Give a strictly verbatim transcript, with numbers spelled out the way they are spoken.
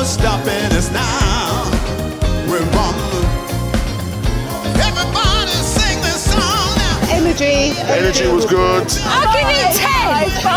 stopping us now. We're on. Everybody sing this song now. Energy. Energy was good. I'll give it ten.